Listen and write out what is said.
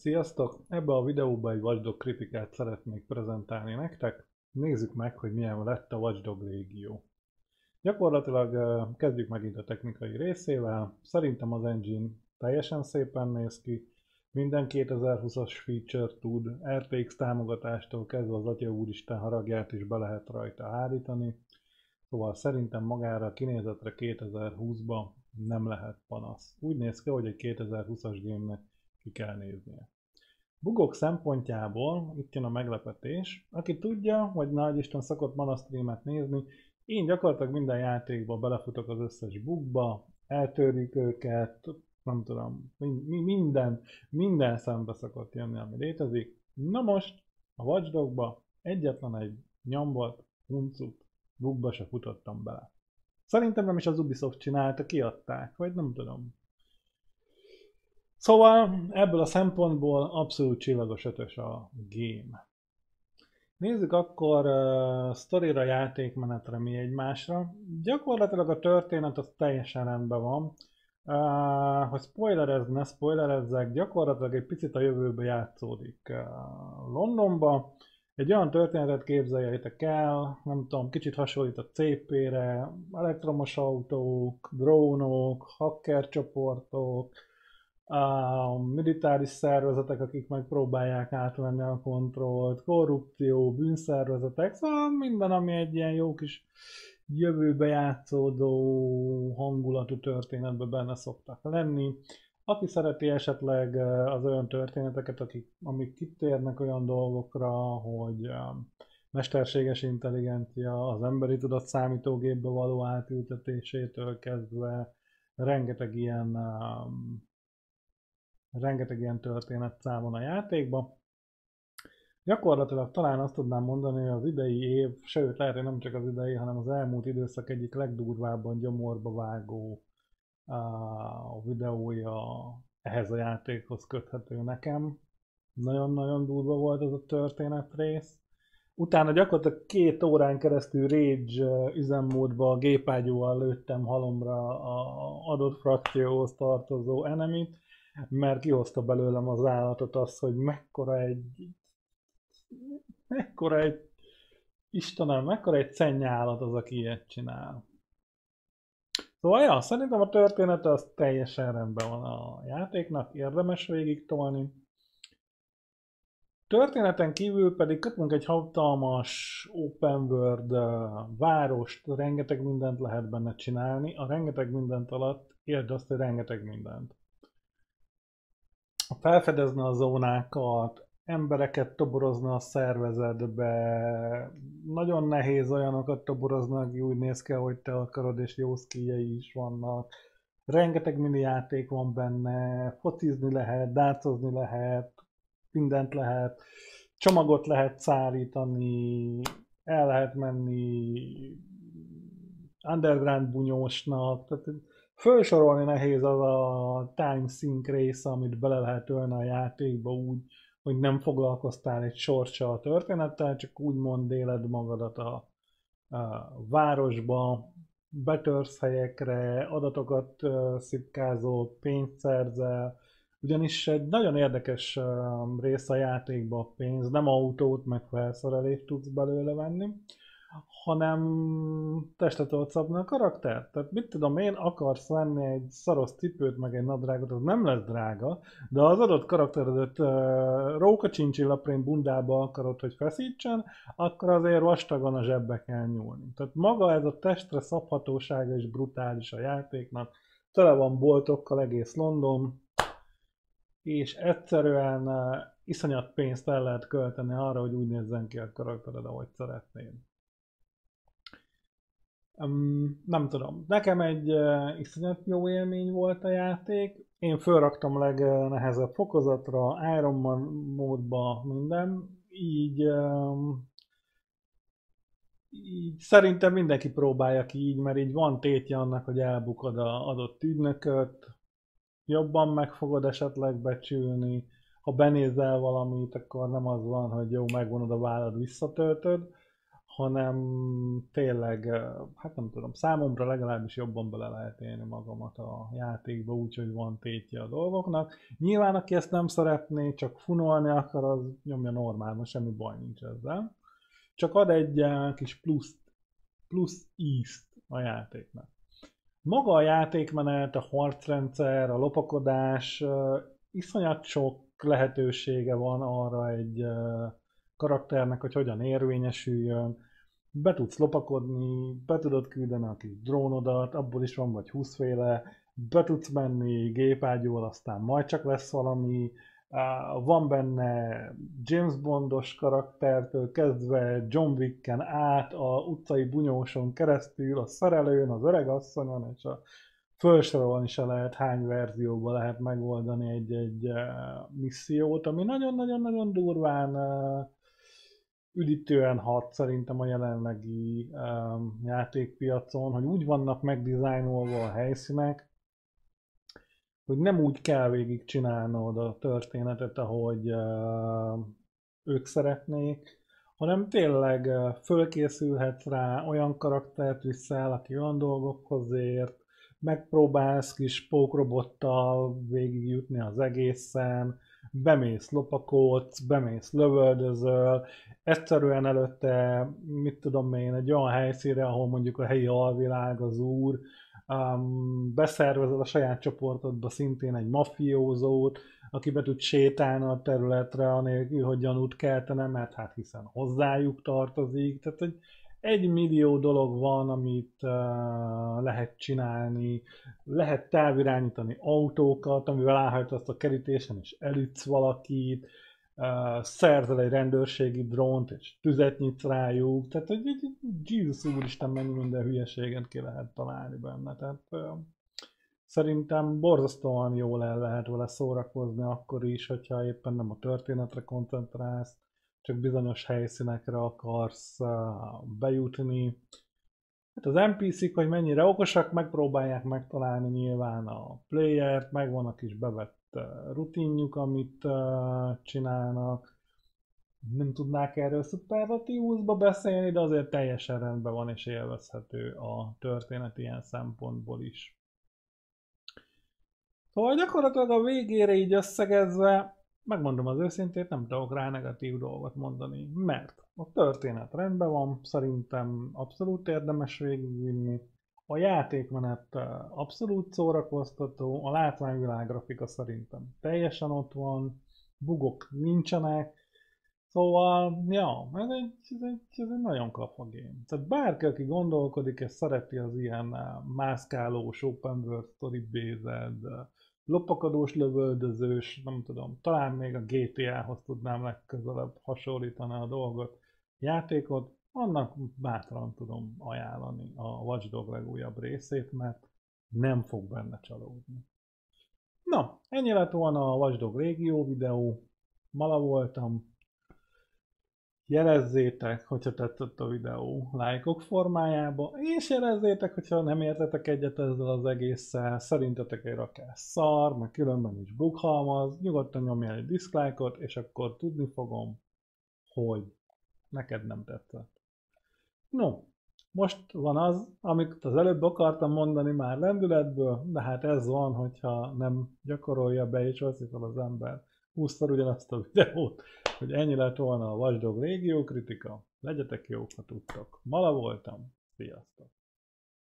Sziasztok! Ebbe a videóban egy Watch Dogs kritikát szeretnék prezentálni nektek. Nézzük meg, hogy milyen lett a Watch Dogs Légió. Gyakorlatilag kezdjük megint a technikai részével. Szerintem az engine teljesen szépen néz ki. Minden 2020-as feature tud, RTX támogatástól kezdve az Atya úristen haragját is be lehet rajta állítani. Szóval szerintem magára a kinézetre 2020-ban nem lehet panasz. Úgy néz ki, hogy egy 2020-as gémnek ki kell néznie. Bugok szempontjából itt jön a meglepetés. Aki tudja, vagy nagy Isten szokott mana streamet nézni, én gyakorlatilag minden játékba belefutok az összes bugba, eltörjük őket, nem tudom, minden szembe szokott jönni, ami létezik. Na most a Watch Dogsba egyetlen egy nyombat, huncut, bugba se futottam bele. Szerintem nem is az Ubisoft csinálta, kiadták, vagy nem tudom. Szóval ebből a szempontból abszolút csillagos ötös a game. Nézzük akkor sztorira, játékmenetre mi egymásra. Gyakorlatilag a történet az teljesen rendben van. Hogy ne spoilerezzek, gyakorlatilag egy picit a jövőbe játszódik Londonba. Egy olyan történetet képzeljétek el, nem tudom, kicsit hasonlít a CP-re, elektromos autók, drónok, hacker csoportok, a militáris szervezetek, akik megpróbálják átvenni a kontrollt, korrupció, bűnszervezetek, szóval minden, ami egy ilyen jó kis jövőbe játszódó hangulatú történetben benne szoktak lenni. Aki szereti esetleg az olyan történeteket, amik kitérnek olyan dolgokra, hogy mesterséges intelligencia, az emberi tudat számítógépbe való átültetésétől kezdve rengeteg ilyen történetszál van a játékban. Gyakorlatilag talán azt tudnám mondani, hogy az idei év, sőt lehet, hogy nem csak az idei, hanem az elmúlt időszak egyik legdurvábban gyomorba vágó a videója ehhez a játékhoz köthető nekem. Nagyon-nagyon durva volt ez a történetrész. Utána gyakorlatilag 2 órán keresztül Rage üzemmódba a gépágyúval lőttem halomra a adott frakcióhoz tartozó enemit, mert kihozta belőlem az állatot az, hogy mekkora egy szennyállat az, aki ilyet csinál. Szóval ja, szerintem a története az teljesen rendben van a játéknak, érdemes végig tolni. Történeten kívül pedig kapunk egy hatalmas open world várost, rengeteg mindent lehet benne csinálni. A rengeteg mindent alatt értsd azt, hogy rengeteg mindent. Felfedezni a zónákat, embereket toborozna a szervezetbe, nagyon nehéz olyanokat toborozni, aki úgy néz ki, hogy te akarod, és jó skilljei is vannak. Rengeteg mini játék van benne, focizni lehet, dárcozni lehet, mindent lehet, csomagot lehet szállítani, el lehet menni underground bunyósnak, tehát felsorolni nehéz az a time sync része, amit bele lehet ölni a játékba úgy, hogy nem foglalkoztál egy sorcsa a történettel, csak úgymond éled magadat a városba, betörsz helyekre, adatokat szipkázol, pénzt szerzel, ugyanis egy nagyon érdekes része a játékban a pénz, nem autót meg felszerelést tudsz belőle venni, hanem testet tudod szabni a karaktert. Tehát mit tudom én, akarsz venni egy szaros cipőt, meg egy nadrágot, az nem lesz drága, de az adott karakteredet rókacsincsillaprény bundába akarod, hogy feszítsen, akkor azért vastagon a zsebbe kell nyúlni. Tehát maga ez a testre szabhatósága is brutális a játéknak. Tele van boltokkal egész London, és egyszerűen iszonyat pénzt el lehet költeni arra, hogy úgy nézzen ki a karaktered, ahogy szeretnéd. Nem tudom, nekem egy iszonyat jó élmény volt a játék. Én fölraktam legnehezebb fokozatra, Iron Man módba minden, így szerintem mindenki próbálja ki így, mert így van tétje annak, hogy elbukod az adott ügynököt, jobban meg fogod esetleg becsülni, ha benézel valamit, akkor nem az van, hogy jó, megvonod a vállad, visszatöltöd, hanem tényleg, hát nem tudom, számomra legalábbis jobban bele lehet élni magamat a játékba, úgyhogy van tétje a dolgoknak. Nyilván, aki ezt nem szeretné, csak funolni akar, az nyomja normál, semmi baj nincs ezzel. Csak ad egy kis plusz ízt a játéknak. Maga a játékmenet, a harcrendszer, a lopakodás, iszonyat sok lehetősége van arra egy karakternek, hogy hogyan érvényesüljön. Be tudsz lopakodni, be tudod küldeni a kis drónodat, abból is van vagy 20 féle, be tudsz menni gépágyúval, aztán majd csak lesz valami. Van benne James Bondos karaktertől kezdve John Wicken át, a utcai bunyóson keresztül, a szerelőn, az öregasszonyon, és a felsorolni se lehet, hány verzióban lehet megoldani egy missziót, ami nagyon-nagyon-nagyon durván üdítően hat szerintem a jelenlegi játékpiacon, hogy úgy vannak megdizájnolva a helyszínek, hogy nem úgy kell végig csinálnod a történetet, ahogy ők szeretnék, hanem tényleg fölkészülhetsz rá, olyan karaktert viszel, aki olyan dolgokhoz ért, megpróbálsz kis pókrobottal végigjutni az egészen, bemész lopakodsz, bemész lövöldözöl, egyszerűen előtte, mit tudom én, egy olyan helyszínre, ahol mondjuk a helyi alvilág, az úr, beszervezel a saját csoportodba szintén egy mafiózót, aki be tud sétálni a területre, anélkül, hogy gyanút keltene, mert hát hiszen hozzájuk tartozik. Tehát egy millió dolog van, amit lehet csinálni. Lehet távirányítani autókat, amivel állhajtasz a kerítésen, és elütsz valakit. Szerzel egy rendőrségi drónt, és tüzet nyitsz rájuk. Tehát egy Jesus úristen, mennyi minden hülyeséget ki lehet találni benne. Tehát szerintem borzasztóan jól el lehet vele szórakozni akkor is, hogyha éppen nem a történetre koncentrálsz, csak bizonyos helyszínekre akarsz bejutni. Hát az NPC-k, hogy mennyire okosak, megpróbálják megtalálni nyilván a playert, megvan a kis bevett rutinjuk, amit csinálnak. Nem tudnák erről szuperlatívusba beszélni, de azért teljesen rendben van és élvezhető a történet ilyen szempontból is. Szóval gyakorlatilag a végére így összegezve, megmondom az őszintét, nem tudok rá negatív dolgot mondani, mert a történet rendben van, szerintem abszolút érdemes végigvinni, a játékmenet abszolút szórakoztató, a látványvilág grafika szerintem teljesen ott van, bugok nincsenek, szóval, ja, ez egy nagyon kafa game. Tehát bárki, aki gondolkodik és szereti az ilyen mászkálós, open world story based, lopakadós, lövöldözős, nem tudom, talán még a GTA-hoz tudnám legközelebb hasonlítani a dolgot, játékot, annak bátran tudom ajánlani a Watch Dogs legújabb részét, mert nem fog benne csalódni. Na, ennyi lett volna a Watch Dogs régió videó, Mala voltam, jelezzétek, hogyha tetszett a videó lájkok formájába, és jelezzétek, hogyha nem értetek egyet ezzel az egésszel, szerintetek egy rakás szar, meg különben is bughalmaz, nyugodtan nyomjál egy dislike-ot, és akkor tudni fogom, hogy neked nem tetszett. No, most van az, amit az előbb akartam mondani már lendületből, de hát ez van, hogyha nem gyakorolja be és veszi fel az ember 20-szor ugyanazt a videót, hogy ennyi lett volna a Watch Dogs régió kritika. Legyetek jók, ha tudtok. Mala voltam. Sziasztok!